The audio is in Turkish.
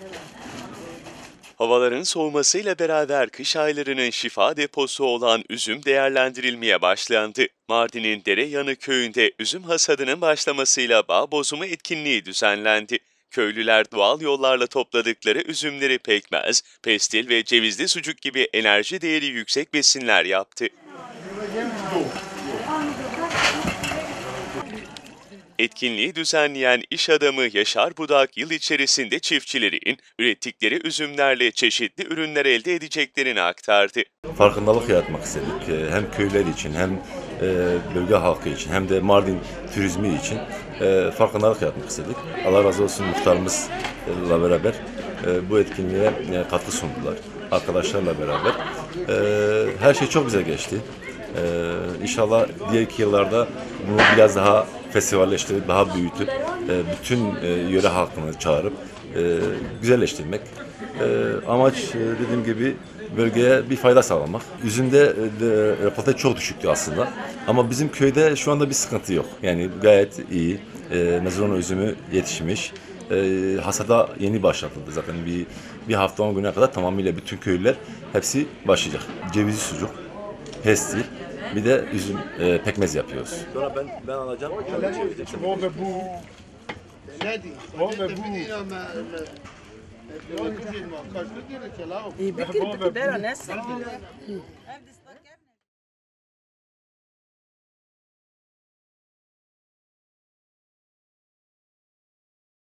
Havaların soğumasıyla beraber kış aylarının şifa deposu olan üzüm değerlendirilmeye başlandı. Mardin'in Dereyanı köyünde üzüm hasadının başlamasıyla bağ bozumu etkinliği düzenlendi. Köylüler doğal yollarla topladıkları üzümleri pekmez, pestil ve cevizli sucuk gibi enerji değeri yüksek besinler yaptı. Etkinliği düzenleyen iş adamı Yaşar Budak yıl içerisinde çiftçilerin ürettikleri üzümlerle çeşitli ürünler elde edeceklerini aktardı. Farkındalık yaratmak istedik. Hem köyler için hem bölge halkı için hem de Mardin turizmi için farkındalık yaratmak istedik. Allah razı olsun muhtarımızla beraber bu etkinliğe katkı sundular. Arkadaşlarla beraber. Her şey çok güzel geçti. İnşallah diğer yıllarda bunu biraz daha festivalleştirip, daha büyütüp, bütün yöre halkını çağırıp güzelleştirmek. Amaç dediğim gibi bölgeye bir fayda sağlamak. Üzümde rekolte çok düşüktü aslında. Ama bizim köyde şu anda bir sıkıntı yok. Yani gayet iyi. Mezrona üzümü yetişmiş. Hasada yeni başlatıldı zaten bir hafta 10 güne kadar tamamıyla bütün köylüler hepsi başlayacak. Cevizli sucuk, pestil, bir de üzüm pekmez yapıyoruz. Sonra ben alacağım. İyi bir kere neyse.